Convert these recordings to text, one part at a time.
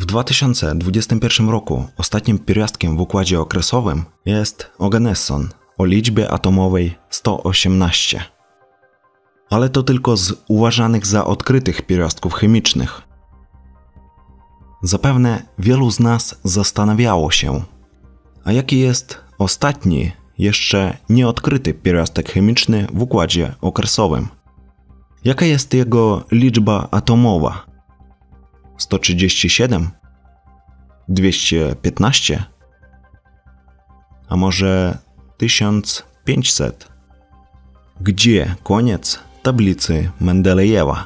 W 2021 roku ostatnim pierwiastkiem w układzie okresowym jest oganesson o liczbie atomowej 118. Ale to tylko z uważanych za odkrytych pierwiastków chemicznych. Zapewne wielu z nas zastanawiało się, a jaki jest ostatni, jeszcze nieodkryty pierwiastek chemiczny w układzie okresowym? Jaka jest jego liczba atomowa? 137? 215? A może 1500? Gdzie koniec tablicy Mendelejewa?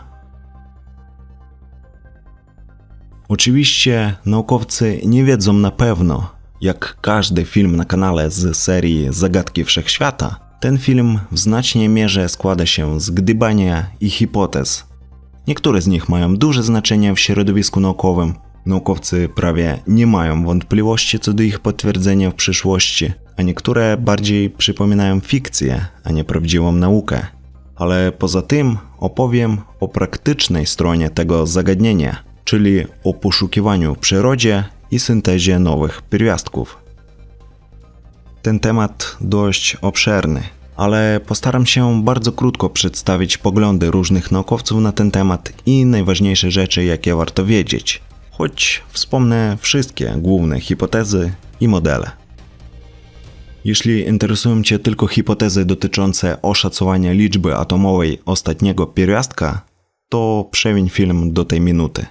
Oczywiście naukowcy nie wiedzą na pewno. Jak każdy film na kanale z serii Zagadki Wszechświata, ten film w znacznej mierze składa się z gdybania i hipotez. Niektóre z nich mają duże znaczenie w środowisku naukowym. Naukowcy prawie nie mają wątpliwości co do ich potwierdzenia w przyszłości, a niektóre bardziej przypominają fikcję, a nie prawdziwą naukę. Ale poza tym opowiem o praktycznej stronie tego zagadnienia, czyli o poszukiwaniu w przyrodzie i syntezie nowych pierwiastków. Ten temat dość obszerny, ale postaram się bardzo krótko przedstawić poglądy różnych naukowców na ten temat i najważniejsze rzeczy, jakie warto wiedzieć, choć wspomnę wszystkie główne hipotezy i modele. Jeśli interesują Cię tylko hipotezy dotyczące oszacowania liczby atomowej ostatniego pierwiastka, to przewiń film do tej minuty.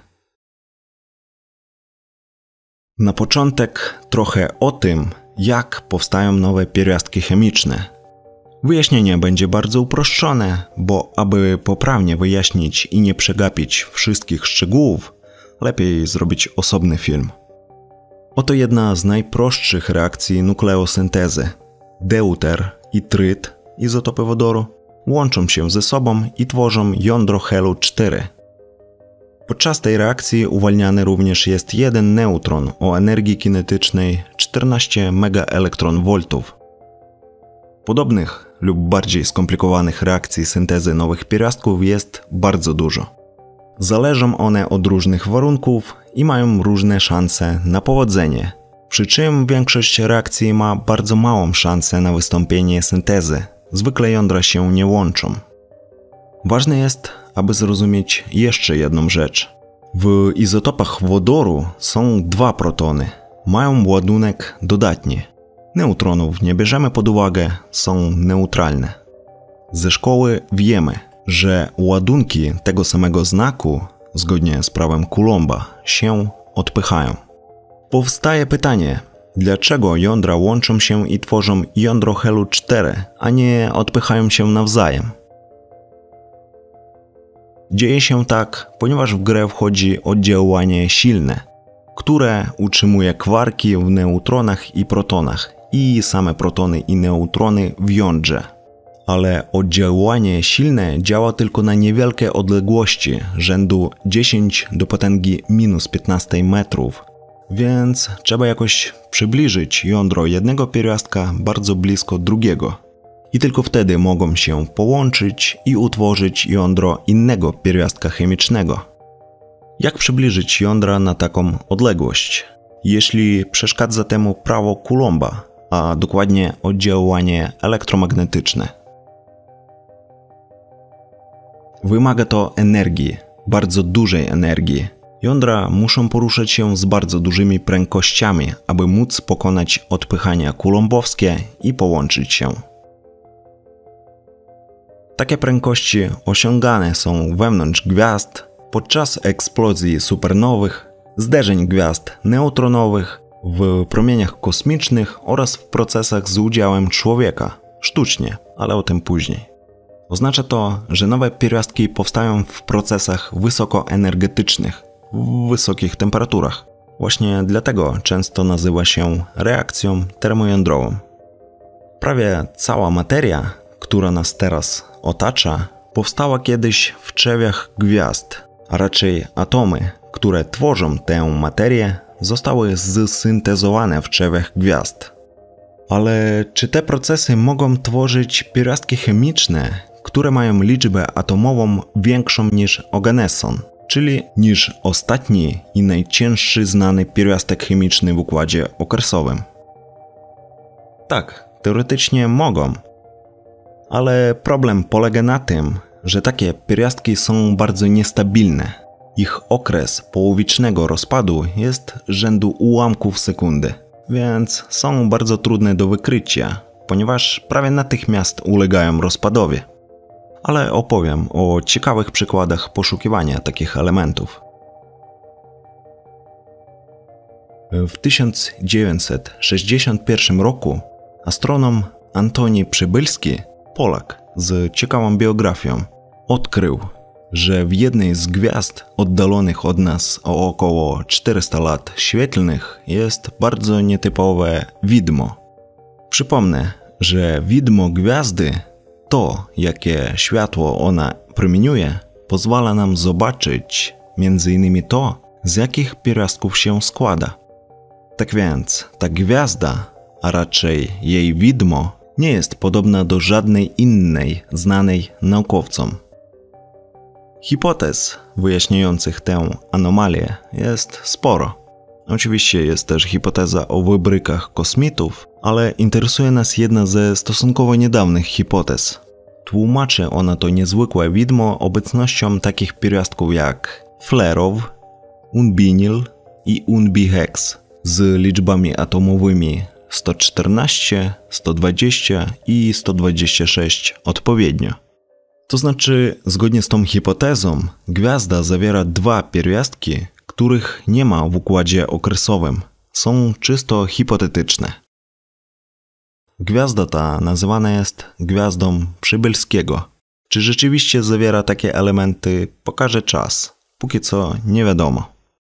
Na początek trochę o tym, jak powstają nowe pierwiastki chemiczne. Wyjaśnienie będzie bardzo uproszczone, bo aby poprawnie wyjaśnić i nie przegapić wszystkich szczegółów, lepiej zrobić osobny film. Oto jedna z najprostszych reakcji nukleosyntezy. Deuter i tryt, izotopy wodoru, łączą się ze sobą i tworzą jądro helu 4. Podczas tej reakcji uwalniany również jest jeden neutron o energii kinetycznej 14 MeV. Podobnych lub bardziej skomplikowanych reakcji syntezy nowych pierwiastków jest bardzo dużo. Zależą one od różnych warunków i mają różne szanse na powodzenie, przy czym większość reakcji ma bardzo małą szansę na wystąpienie syntezy. Zwykle jądra się nie łączą. Ważne jest, aby zrozumieć jeszcze jedną rzecz. W izotopach wodoru są dwa protony. Mają ładunek dodatni. Neutronów nie bierzemy pod uwagę, są neutralne. Ze szkoły wiemy, że ładunki tego samego znaku, zgodnie z prawem Coulomba, się odpychają. Powstaje pytanie, dlaczego jądra łączą się i tworzą jądro helu 4, a nie odpychają się nawzajem? Dzieje się tak, ponieważ w grę wchodzi oddziaływanie silne, które utrzymuje kwarki w neutronach i protonach i same protony i neutrony w jądrze. Ale oddziaływanie silne działa tylko na niewielkie odległości rzędu 10 do potęgi minus 15 metrów, więc trzeba jakoś przybliżyć jądro jednego pierwiastka bardzo blisko drugiego. I tylko wtedy mogą się połączyć i utworzyć jądro innego pierwiastka chemicznego. Jak przybliżyć jądra na taką odległość? Jeśli przeszkadza temu prawo Coulomba, a dokładnie oddziaływanie elektromagnetyczne. Wymaga to energii, bardzo dużej energii. Jądra muszą poruszać się z bardzo dużymi prędkościami, aby móc pokonać odpychania coulombowskie i połączyć się. Takie prędkości osiągane są wewnątrz gwiazd, podczas eksplozji supernowych, zderzeń gwiazd neutronowych, w promieniach kosmicznych oraz w procesach z udziałem człowieka, sztucznie, ale o tym później. Oznacza to, że nowe pierwiastki powstają w procesach wysokoenergetycznych, w wysokich temperaturach. Właśnie dlatego często nazywa się reakcją termojądrową. Prawie cała materia, która nas teraz otacza, powstała kiedyś w trzewiach gwiazd, a raczej atomy, które tworzą tę materię, zostały zsyntezowane w trzewiach gwiazd. Ale czy te procesy mogą tworzyć pierwiastki chemiczne, które mają liczbę atomową większą niż oganesson? czyli niż ostatni i najcięższy znany pierwiastek chemiczny w układzie okresowym. Tak, teoretycznie mogą, ale problem polega na tym, że takie pierwiastki są bardzo niestabilne. Ich okres połowicznego rozpadu jest rzędu ułamków sekundy, więc są bardzo trudne do wykrycia, ponieważ prawie natychmiast ulegają rozpadowi. Ale opowiem o ciekawych przykładach poszukiwania takich elementów. W 1961 roku astronom Antoni Przybylski, Polak z ciekawą biografią, odkrył, że w jednej z gwiazd oddalonych od nas o około 400 lat świetlnych jest bardzo nietypowe widmo. Przypomnę, że widmo gwiazdy, to jakie światło ona promieniuje, pozwala nam zobaczyć m.in. to, z jakich pierwiastków się składa. Tak więc ta gwiazda, a raczej jej widmo, nie jest podobna do żadnej innej znanej naukowcom. Hipotez wyjaśniających tę anomalię jest sporo. Oczywiście jest też hipoteza o wybrykach kosmitów, ale interesuje nas jedna ze stosunkowo niedawnych hipotez. Tłumaczy ona to niezwykłe widmo obecnością takich pierwiastków jak flerow, unbinyl i unbihex z liczbami atomowymi 114, 120 i 126 odpowiednio. To znaczy, zgodnie z tą hipotezą, gwiazda zawiera dwa pierwiastki, których nie ma w układzie okresowym. Są czysto hipotetyczne. Gwiazda ta nazywana jest gwiazdą Przybylskiego. Czy rzeczywiście zawiera takie elementy, pokaże czas. Póki co nie wiadomo.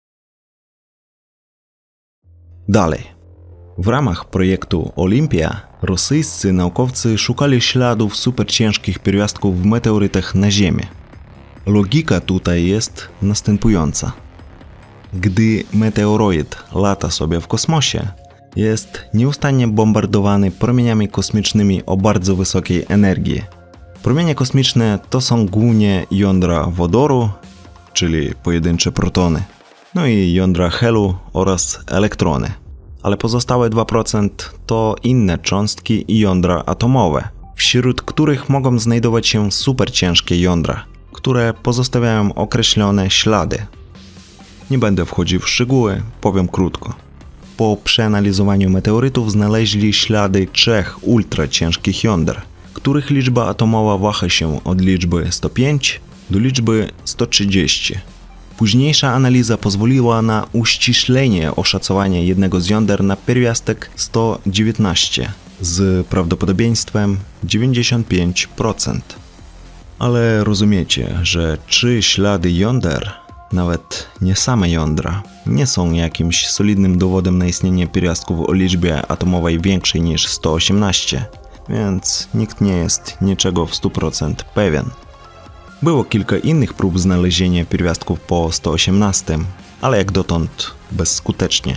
Dalej. W ramach projektu Olimpia rosyjscy naukowcy szukali śladów superciężkich pierwiastków w meteorytach na Ziemię. Logika tutaj jest następująca. Gdy meteoroid lata sobie w kosmosie, jest nieustannie bombardowany promieniami kosmicznymi o bardzo wysokiej energii. Promienie kosmiczne to są głównie jądra wodoru, czyli pojedyncze protony, no i jądra helu oraz elektrony. Ale pozostałe 2% to inne cząstki i jądra atomowe, wśród których mogą znajdować się superciężkie jądra, które pozostawiają określone ślady. Nie będę wchodził w szczegóły, powiem krótko. Po przeanalizowaniu meteorytów znaleźli ślady 3 ultraciężkich jąder, których liczba atomowa waha się od liczby 105 do liczby 130. Późniejsza analiza pozwoliła na uściślenie oszacowania jednego z jąder na pierwiastek 119 z prawdopodobieństwem 95%. Ale rozumiecie, że 3 ślady jąder, nawet nie same jądra, nie są jakimś solidnym dowodem na istnienie pierwiastków o liczbie atomowej większej niż 118, więc nikt nie jest niczego w 100% pewien. Było kilka innych prób znalezienia pierwiastków po 118, ale jak dotąd bezskutecznie.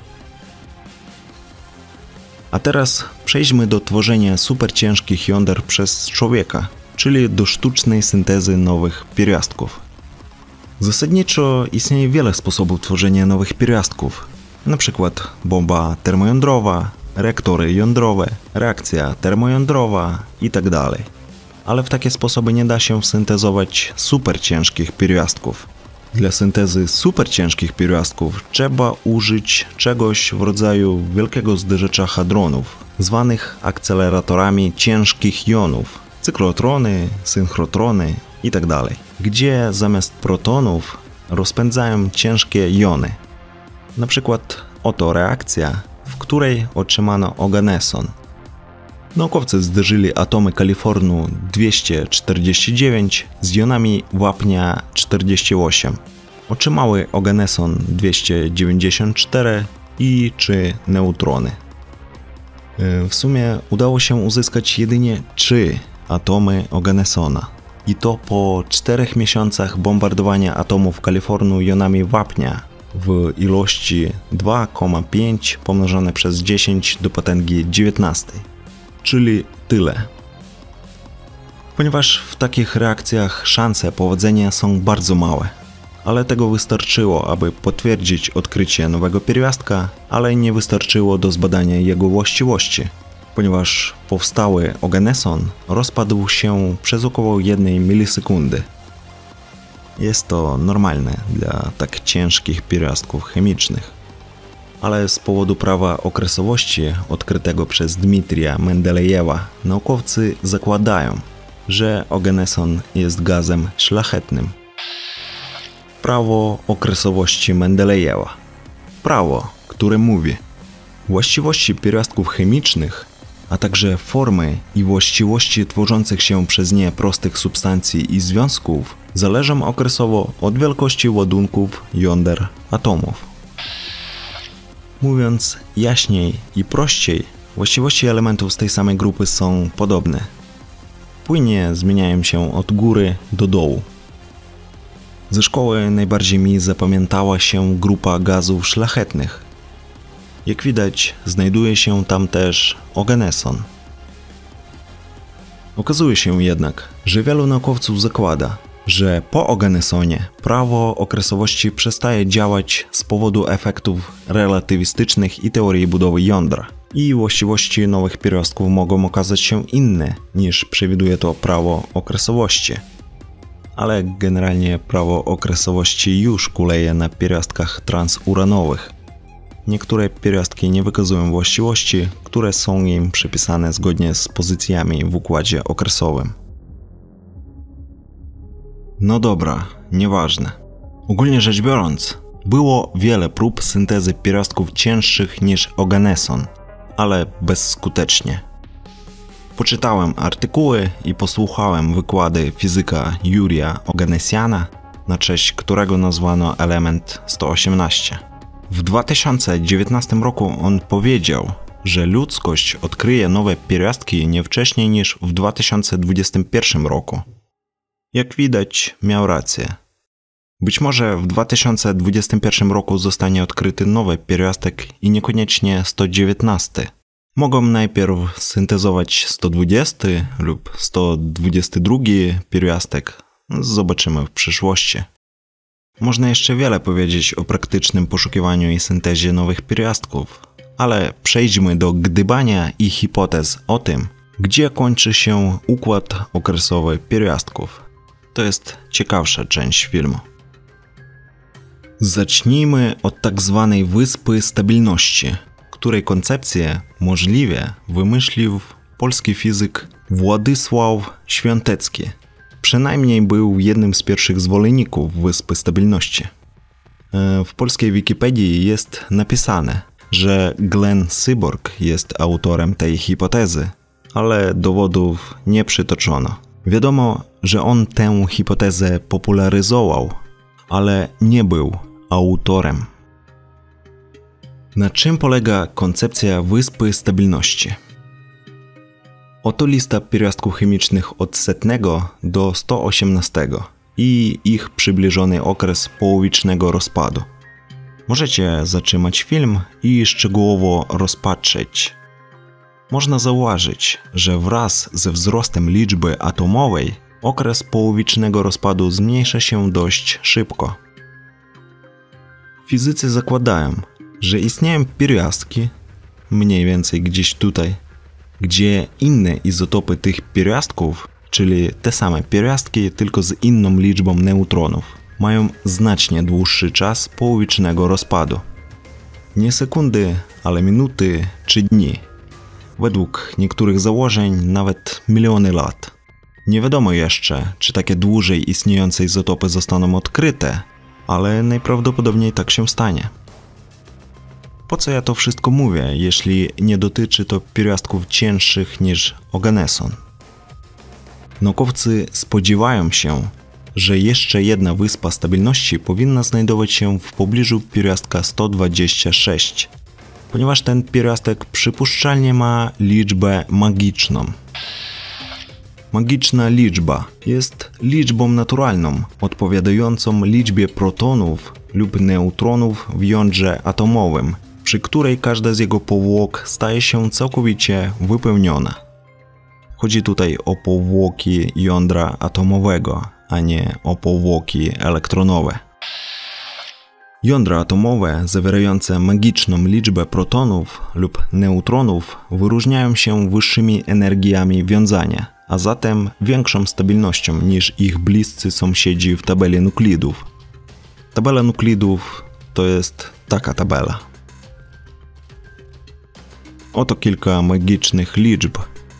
A teraz przejdźmy do tworzenia superciężkich jąder przez człowieka, czyli do sztucznej syntezy nowych pierwiastków. Zasadniczo istnieje wiele sposobów tworzenia nowych pierwiastków, np. bomba termojądrowa, reaktory jądrowe, reakcja termojądrowa itd. Ale w takie sposoby nie da się syntezować superciężkich pierwiastków. Dla syntezy superciężkich pierwiastków trzeba użyć czegoś w rodzaju wielkiego zderzacza hadronów, zwanych akceleratorami ciężkich jonów, cyklotrony, synchrotrony itd., gdzie zamiast protonów rozpędzają ciężkie jony. Na przykład oto reakcja, w której otrzymano oganeson. Naukowcy zderzyli atomy kalifornu 249 z jonami wapnia 48. Otrzymały oganeson 294 i 3 neutrony. W sumie udało się uzyskać jedynie 3 atomy oganesona. I to po 4 miesiącach bombardowania atomów kalifornu jonami wapnia w ilości 2,5 pomnożone przez 10 do potęgi 19. Czyli tyle. Ponieważ w takich reakcjach szanse powodzenia są bardzo małe. ale tego wystarczyło, aby potwierdzić odkrycie nowego pierwiastka, ale nie wystarczyło do zbadania jego właściwości, ponieważ powstały oganeson rozpadł się przez około 1 milisekundy. Jest to normalne dla tak ciężkich pierwiastków chemicznych. Ale z powodu prawa okresowości odkrytego przez Dmitrija Mendelejewa naukowcy zakładają, że oganeson jest gazem szlachetnym. Prawo okresowości Mendelejewa. Prawo, które mówi: właściwości pierwiastków chemicznych, a także formy i właściwości tworzących się przez nie prostych substancji i związków zależą okresowo od wielkości ładunków jąder atomów. Mówiąc jaśniej i prościej, właściwości elementów z tej samej grupy są podobne. Płynnie zmieniają się od góry do dołu. Ze szkoły najbardziej mi zapamiętała się grupa gazów szlachetnych. Jak widać, znajduje się tam też oganeson. Okazuje się jednak, że wielu naukowców zakłada, że po oganesonie prawo okresowości przestaje działać z powodu efektów relatywistycznych i teorii budowy jądra. I właściwości nowych pierwiastków mogą okazać się inne niż przewiduje to prawo okresowości. Ale generalnie prawo okresowości już kuleje na pierwiastkach transuranowych. Niektóre pierwiastki nie wykazują właściwości, które są im przypisane zgodnie z pozycjami w układzie okresowym. No dobra, nieważne. Ogólnie rzecz biorąc, było wiele prób syntezy pierwiastków cięższych niż oganeson, ale bezskutecznie. Poczytałem artykuły i posłuchałem wykłady fizyka Jurija Oganesiana, na cześć którego nazwano element 118. W 2019 roku on powiedział, że ludzkość odkryje nowe pierwiastki nie wcześniej niż w 2021 roku. Jak widać, miał rację. Być może w 2021 roku zostanie odkryty nowy pierwiastek i niekoniecznie 119. Mogą najpierw syntezować 120 lub 122 pierwiastek. Zobaczymy w przyszłości. Można jeszcze wiele powiedzieć o praktycznym poszukiwaniu i syntezie nowych pierwiastków, ale przejdźmy do gdybania i hipotez o tym, gdzie kończy się układ okresowy pierwiastków. To jest ciekawsza część filmu. Zacznijmy od tak zwanej wyspy stabilności, której koncepcję możliwie wymyślił polski fizyk Władysław Świątecki. Przynajmniej był jednym z pierwszych zwolenników wyspy stabilności. W polskiej Wikipedii jest napisane, że Glenn Seaborg jest autorem tej hipotezy, ale dowodów nie przytoczono. Wiadomo, że on tę hipotezę popularyzował, ale nie był autorem. Na czym polega koncepcja wyspy stabilności? Oto lista pierwiastków chemicznych od 100 do 118 i ich przybliżony okres połowicznego rozpadu. Możecie zatrzymać film i szczegółowo rozpatrzeć. Można zauważyć, że wraz ze wzrostem liczby atomowej okres połowicznego rozpadu zmniejsza się dość szybko. Fizycy zakładają, że istnieją pierwiastki, mniej więcej gdzieś tutaj, gdzie inne izotopy tych pierwiastków, czyli te same pierwiastki, tylko z inną liczbą neutronów, mają znacznie dłuższy czas połowicznego rozpadu. Nie sekundy, ale minuty czy dni. Według niektórych założeń nawet miliony lat. Nie wiadomo jeszcze, czy takie dłużej istniejące izotopy zostaną odkryte, ale najprawdopodobniej tak się stanie. Po co ja to wszystko mówię, jeśli nie dotyczy to pierwiastków cięższych niż oganeson? Naukowcy spodziewają się, że jeszcze jedna wyspa stabilności powinna znajdować się w pobliżu pierwiastka 126, ponieważ ten pierwiastek przypuszczalnie ma liczbę magiczną. Magiczna liczba jest liczbą naturalną, odpowiadającą liczbie protonów lub neutronów w jądrze atomowym, przy której każda z jego powłok staje się całkowicie wypełniona. Chodzi tutaj o powłoki jądra atomowego, a nie o powłoki elektronowe. Jądra atomowe zawierające magiczną liczbę protonów lub neutronów wyróżniają się wyższymi energiami wiązania, a zatem większą stabilnością niż ich bliscy sąsiedzi w tabeli nuklidów. Tabela nuklidów to jest taka tabela. Oto kilka magicznych liczb.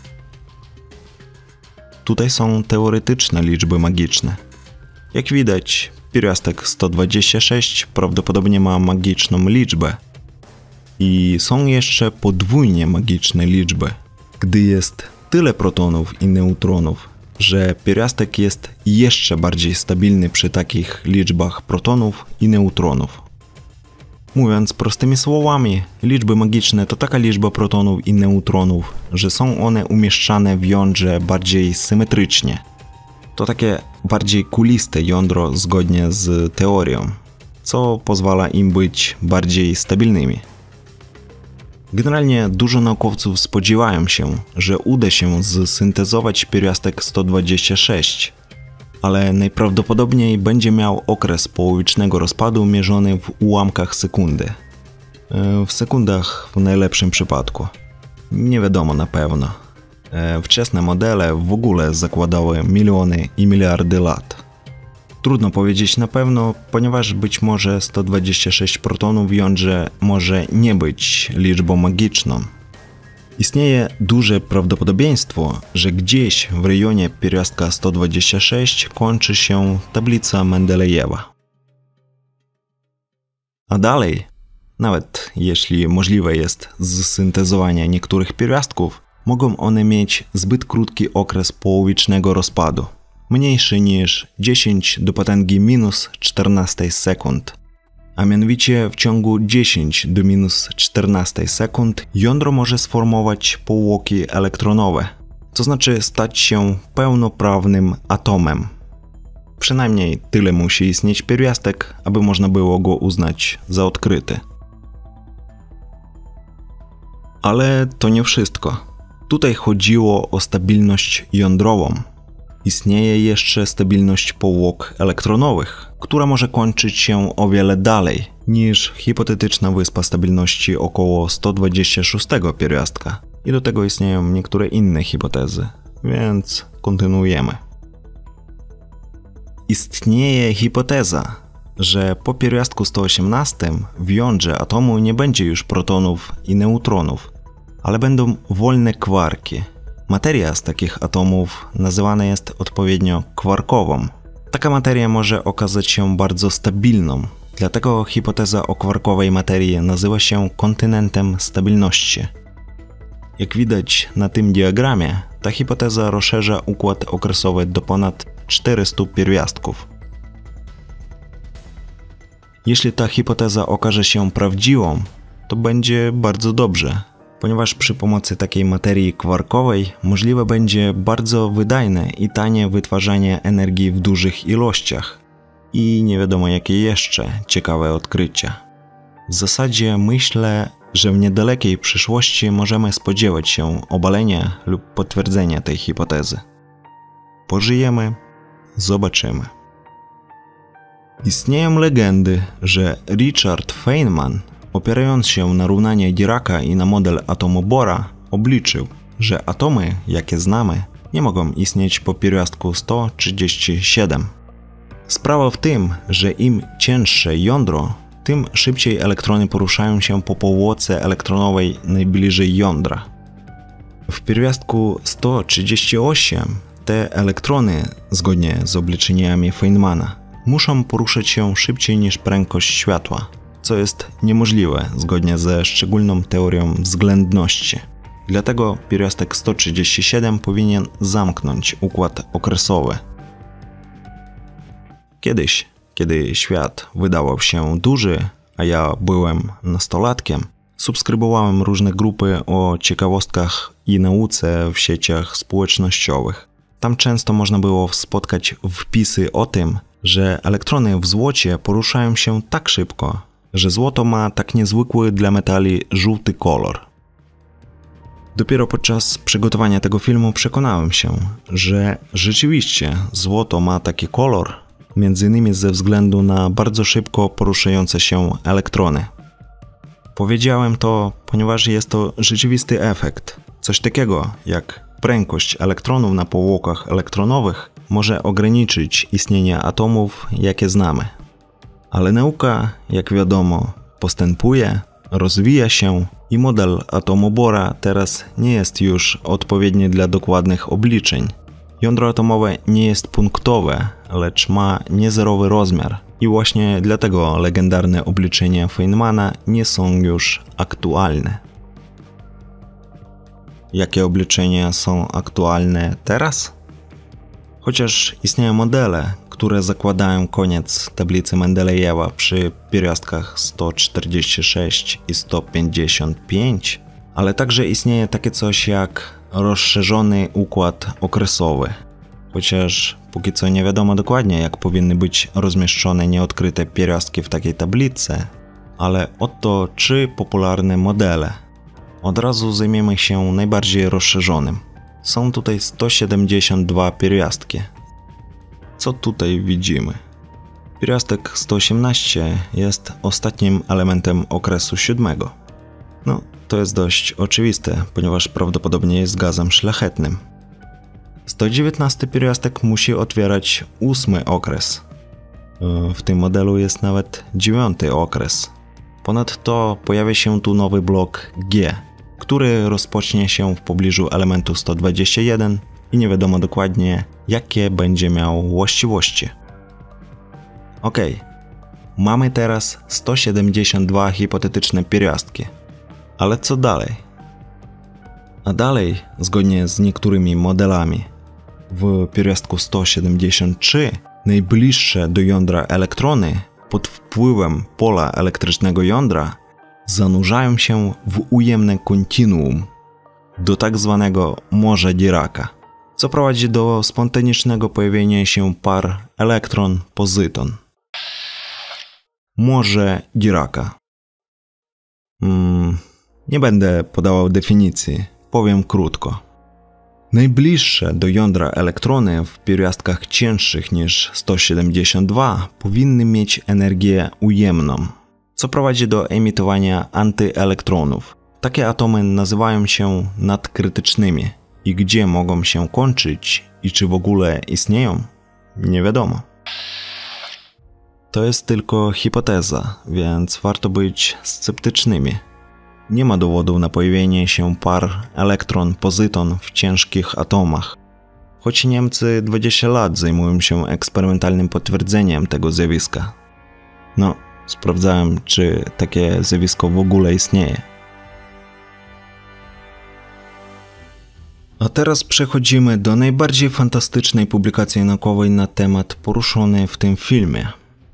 Tutaj są teoretyczne liczby magiczne. Jak widać, pierwiastek 126 prawdopodobnie ma magiczną liczbę. I są jeszcze podwójnie magiczne liczby, gdy jest tyle protonów i neutronów, że pierwiastek jest jeszcze bardziej stabilny przy takich liczbach protonów i neutronów. Mówiąc prostymi słowami, liczby magiczne to taka liczba protonów i neutronów, że są one umieszczane w jądrze bardziej symetrycznie. To takie bardziej kuliste jądro zgodnie z teorią, co pozwala im być bardziej stabilnymi. Generalnie dużo naukowców spodziewają się, że uda się zsyntezować pierwiastek 126, ale najprawdopodobniej będzie miał okres połowicznego rozpadu mierzony w ułamkach sekundy. W sekundach w najlepszym przypadku. Nie wiadomo na pewno. Wczesne modele w ogóle zakładały miliony i miliardy lat. Trudno powiedzieć na pewno, ponieważ być może 126 protonów w jądrze może nie być liczbą magiczną. Istnieje duże prawdopodobieństwo, że gdzieś w rejonie pierwiastka 126 kończy się tablica Mendelejewa. A dalej, nawet jeśli możliwe jest zsyntezowanie niektórych pierwiastków, mogą one mieć zbyt krótki okres połowicznego rozpadu, mniejszy niż 10 do potęgi minus 14 sekund. A mianowicie w ciągu 10 do minus 14 sekund jądro może sformować powłoki elektronowe, to znaczy stać się pełnoprawnym atomem. Przynajmniej tyle musi istnieć pierwiastek, aby można było go uznać za odkryty. Ale to nie wszystko. Tutaj chodziło o stabilność jądrową. Istnieje jeszcze stabilność powłok elektronowych, która może kończyć się o wiele dalej niż hipotetyczna wyspa stabilności około 126 pierwiastka. I do tego istnieją niektóre inne hipotezy, więc kontynuujemy. Istnieje hipoteza, że po pierwiastku 118 w jądrze atomu nie będzie już protonów i neutronów, ale będą wolne kwarki. Materia z takich atomów nazywana jest odpowiednio kwarkową. Taka materia może okazać się bardzo stabilną, dlatego hipoteza o kwarkowej materii nazywa się kontynentem stabilności. Jak widać na tym diagramie, ta hipoteza rozszerza układ okresowy do ponad 400 pierwiastków. Jeśli ta hipoteza okaże się prawdziwą, to będzie bardzo dobrze, ponieważ przy pomocy takiej materii kwarkowej możliwe będzie bardzo wydajne i tanie wytwarzanie energii w dużych ilościach i nie wiadomo jakie jeszcze ciekawe odkrycia. W zasadzie myślę, że w niedalekiej przyszłości możemy spodziewać się obalenia lub potwierdzenia tej hipotezy. Pożyjemy, zobaczymy. Istnieją legendy, że Richard Feynman, opierając się na równaniu Diraka i na model atomu Bohra, obliczył, że atomy, jakie znamy, nie mogą istnieć po pierwiastku 137. Sprawa w tym, że im cięższe jądro, tym szybciej elektrony poruszają się po powłoce elektronowej najbliżej jądra. W pierwiastku 138 te elektrony, zgodnie z obliczeniami Feynmana, muszą poruszać się szybciej niż prędkość światła, co jest niemożliwe zgodnie ze szczególną teorią względności. Dlatego pierwiastek 137 powinien zamknąć układ okresowy. Kiedyś, kiedy świat wydawał się duży, a ja byłem nastolatkiem, subskrybowałem różne grupy o ciekawostkach i nauce w sieciach społecznościowych. Tam często można było spotkać wpisy o tym, że elektrony w złocie poruszają się tak szybko, że złoto ma tak niezwykły dla metali żółty kolor. Dopiero podczas przygotowania tego filmu przekonałem się, że rzeczywiście złoto ma taki kolor, między innymi ze względu na bardzo szybko poruszające się elektrony. Powiedziałem to, ponieważ jest to rzeczywisty efekt. Coś takiego jak prędkość elektronów na powłokach elektronowych może ograniczyć istnienie atomów, jakie znamy. Ale nauka, jak wiadomo, postępuje, rozwija się i model atomobora teraz nie jest już odpowiedni dla dokładnych obliczeń. Jądro atomowe nie jest punktowe, lecz ma niezerowy rozmiar i właśnie dlatego legendarne obliczenia Feynmana nie są już aktualne. Jakie obliczenia są aktualne teraz? Chociaż istnieją modele, które zakładają koniec tablicy Mendelejewa przy pierwiastkach 146 i 155, ale także istnieje takie coś jak rozszerzony układ okresowy. Chociaż póki co nie wiadomo dokładnie, jak powinny być rozmieszczone nieodkryte pierwiastki w takiej tablicy, ale oto 3 popularne modele. Od razu zajmiemy się najbardziej rozszerzonym. Są tutaj 172 pierwiastki. Co tutaj widzimy? Pierwiastek 118 jest ostatnim elementem okresu 7. No, to jest dość oczywiste, ponieważ prawdopodobnie jest gazem szlachetnym. 119 pierwiastek musi otwierać 8 okres. W tym modelu jest nawet 9 okres. Ponadto pojawia się tu nowy blok G, który rozpocznie się w pobliżu elementu 121 i nie wiadomo dokładnie, jakie będzie miał właściwości. Ok, mamy teraz 172 hipotetyczne pierwiastki. Ale co dalej? A dalej, zgodnie z niektórymi modelami, w pierwiastku 173 najbliższe do jądra elektrony pod wpływem pola elektrycznego jądra zanurzają się w ujemne kontinuum, do tak zwanego morza Diraka, co prowadzi do spontanicznego pojawienia się par elektron-pozyton. Morze Diraka. Nie będę podawał definicji, powiem krótko. Najbliższe do jądra elektrony w pierwiastkach cięższych niż 172 powinny mieć energię ujemną, co prowadzi do emitowania antyelektronów. Takie atomy nazywają się nadkrytycznymi i gdzie mogą się kończyć i czy w ogóle istnieją, nie wiadomo. To jest tylko hipoteza, więc warto być sceptycznymi. Nie ma dowodów na pojawienie się par elektron-pozyton w ciężkich atomach. Choć Niemcy 20 lat zajmują się eksperymentalnym potwierdzeniem tego zjawiska. No, sprawdzałem, czy takie zjawisko w ogóle istnieje. A teraz przechodzimy do najbardziej fantastycznej publikacji naukowej na temat poruszony w tym filmie.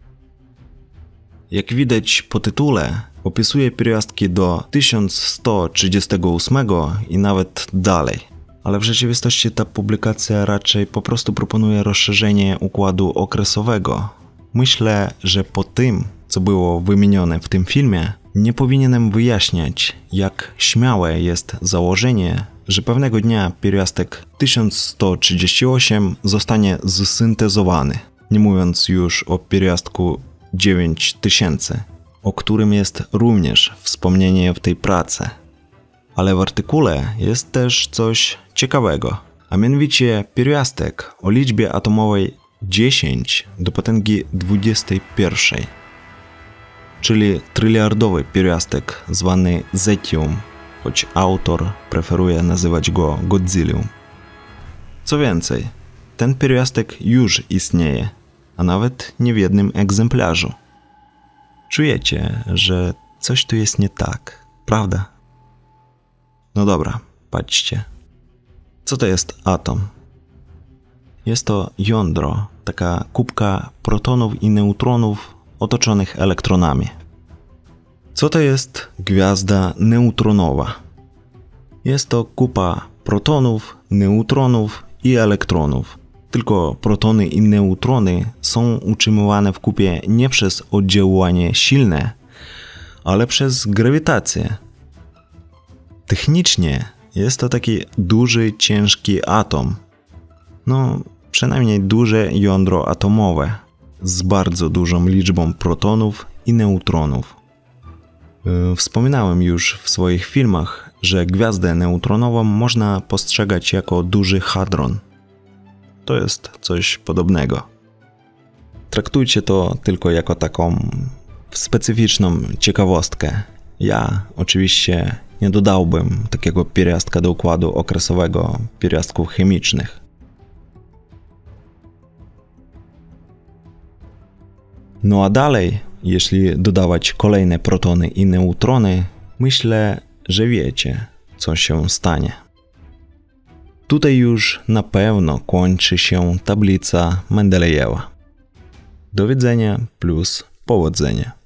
Jak widać po tytule, opisuje pierwiastki do 1138 i nawet dalej. Ale w rzeczywistości ta publikacja raczej po prostu proponuje rozszerzenie układu okresowego. Myślę, że po tym, co było wymienione w tym filmie, nie powinienem wyjaśniać, jak śmiałe jest założenie, że pewnego dnia pierwiastek 1138 zostanie zsyntezowany, nie mówiąc już o pierwiastku 9000, o którym jest również wspomnienie w tej pracy. Ale w artykule jest też coś ciekawego, a mianowicie pierwiastek o liczbie atomowej 10 do potęgi 21, czyli tryliardowy pierwiastek zwany zetium, choć autor preferuje nazywać go Godzillium. Co więcej, ten pierwiastek już istnieje, a nawet nie w jednym egzemplarzu. Czujecie, że coś tu jest nie tak, prawda? No dobra, patrzcie. Co to jest atom? Jest to jądro, taka kubka protonów i neutronów otoczonych elektronami. Co to jest gwiazda neutronowa? Jest to kupa protonów, neutronów i elektronów. Tylko protony i neutrony są utrzymywane w kupie nie przez oddziaływanie silne, ale przez grawitację. Technicznie jest to taki duży, ciężki atom. No, przynajmniej duże jądro atomowe. z bardzo dużą liczbą protonów i neutronów. Wspominałem już w swoich filmach, że gwiazdę neutronową można postrzegać jako duży hadron. To jest coś podobnego. Traktujcie to tylko jako taką specyficzną ciekawostkę. Ja oczywiście nie dodałbym takiego pierwiastka do układu okresowego pierwiastków chemicznych. No a dalej, jeśli dodawać kolejne protony i neutrony, myślę, że wiecie, co się stanie. Tutaj już na pewno kończy się tablica Mendelejewa. Do widzenia plus powodzenia.